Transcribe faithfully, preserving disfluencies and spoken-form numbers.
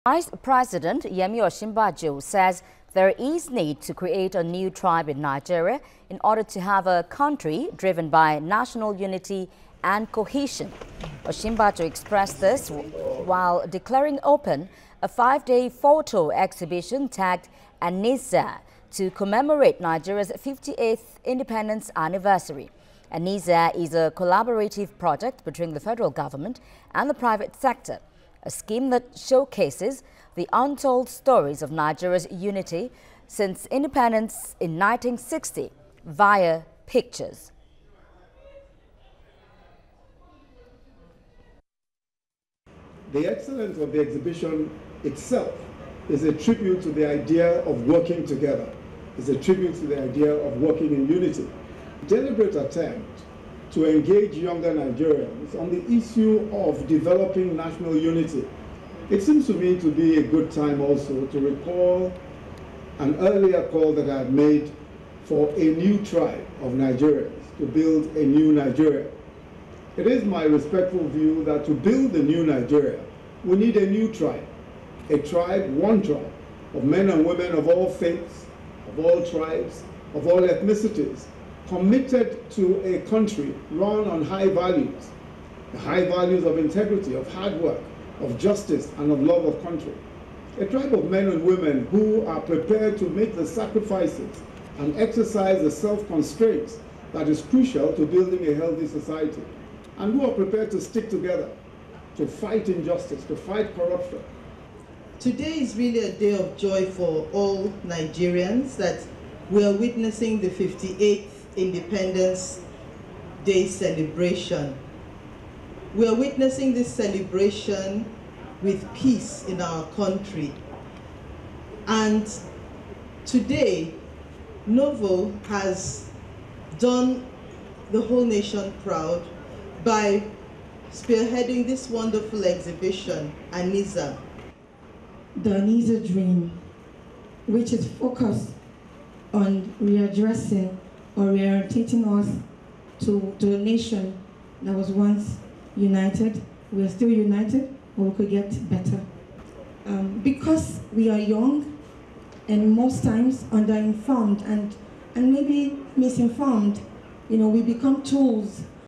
Vice President Yemi Osinbajo says there is need to create a new tribe in Nigeria in order to have a country driven by national unity and cohesion. Osinbajo expressed this while declaring open a five-day photo exhibition tagged Aniza to commemorate Nigeria's fifty-eighth independence anniversary. Aniza is a collaborative project between the federal government and the private sector, a scheme that showcases the untold stories of Nigeria's unity since independence in nineteen sixty via pictures. The excellence of the exhibition itself is a tribute to the idea of working together. It's a tribute to the idea of working in unity. Deliberate attempt to engage younger Nigerians on the issue of developing national unity. It seems to me to be a good time also to recall an earlier call that I had made for a new tribe of Nigerians, to build a new Nigeria. It is my respectful view that to build a new Nigeria, we need a new tribe, a tribe, one tribe, of men and women of all faiths, of all tribes, of all ethnicities, committed to a country run on high values, the high values of integrity, of hard work, of justice, and of love of country. A tribe of men and women who are prepared to make the sacrifices and exercise the self-constraints that is crucial to building a healthy society, and who are prepared to stick together, to fight injustice, to fight corruption. Today is really a day of joy for all Nigerians that we are witnessing the fifty-eighth Independence Day celebration. We are witnessing this celebration with peace in our country. And today, Novo has done the whole nation proud by spearheading this wonderful exhibition, Aniza. The Aniza Dream, which is focused on readdressing or reorientating us to, to a nation that was once united. We are still united, but we could get better. Um, because we are young and most times underinformed and, and maybe misinformed, you know, we become tools